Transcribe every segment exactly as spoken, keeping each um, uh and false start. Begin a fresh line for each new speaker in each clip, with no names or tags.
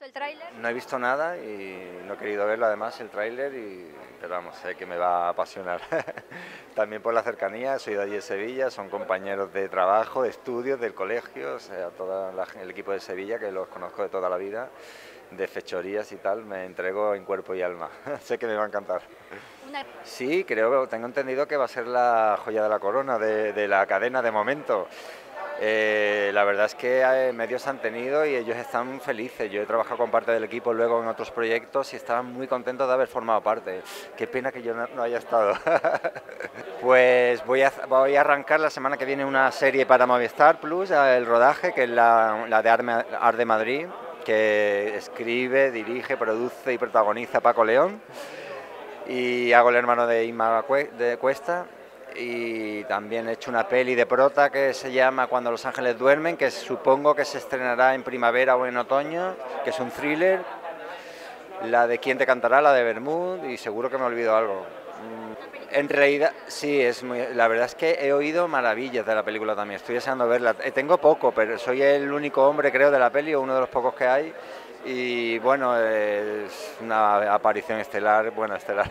el tráiler?
No he visto nada y no he querido verlo además, el tráiler, y... pero vamos, sé que me va a apasionar. También por la cercanía, soy de allí de Sevilla, son compañeros de trabajo, de estudios, del colegio, o sea, todo el equipo de Sevilla, que los conozco de toda la vida, de fechorías y tal, me entrego en cuerpo y alma. Sé que me va a encantar.
Una...
Sí, creo, tengo entendido que va a ser la joya de la corona, de, de la cadena de momento. Eh, la verdad es que eh, medios han tenido y ellos están felices. Yo he trabajado con parte del equipo luego en otros proyectos y estaban muy contentos de haber formado parte. Qué pena que yo no, no haya estado. Pues voy a, voy a arrancar la semana que viene una serie para Movistar Plus, el rodaje, que es la, la de Art de Madrid, que escribe, dirige, produce y protagoniza Paco León. Y hago el hermano de Inma de Cuesta. Y también he hecho una peli de prota que se llama Cuando los ángeles duermen, que supongo que se estrenará en primavera o en otoño, que es un thriller. La de Quién te cantará, la de Bermud, y seguro que me olvido algo. En realidad, sí, es muy, la verdad es que he oído maravillas de la película también, estoy deseando verla. Tengo poco, pero soy el único hombre, creo, de la peli, o uno de los pocos que hay. Y bueno, es una aparición estelar, bueno, estelar,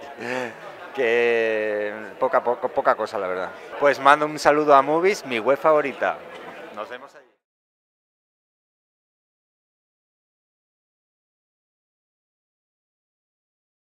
que poca, poca, poca cosa, la verdad. Pues mando un saludo a Movies, mi web favorita. Nos vemos allí.